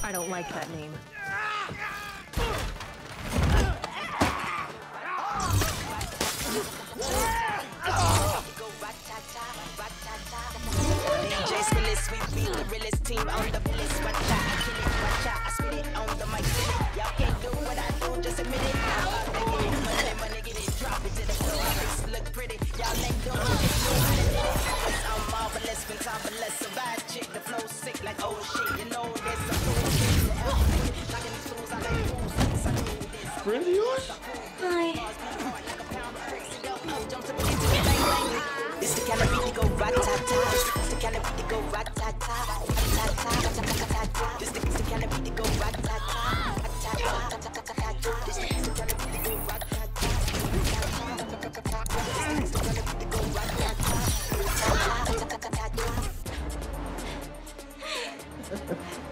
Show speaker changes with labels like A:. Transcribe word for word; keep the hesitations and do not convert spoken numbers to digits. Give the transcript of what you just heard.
A: I don't like that name.
B: D J's realest, we be the realest team on the list. Watch out, I kill it, watch out, I spit it on the mic. Y'all can't do what I do, just admit it. I'm about to get it, money, money, get it, drop it to the floor. My face look pretty, y'all ain't doing what you do. I did it, cause I'm marvelous, been marvelous. Survive chick, the flow sick like oh shit. You know there's some cool shit. Knocking these fools, I like fools. I do this.
C: Friend of yours?
A: Hi.
B: This the kind of beat that go rat-ta-ta. This the kind of beat that go rat-ta-ta. Rat-ta-ta. This the kind of beat that go rat-ta-ta. Rat-ta-ta. This the kind of beat that go rat-ta-ta. This the kind of beat that go rat-ta-ta.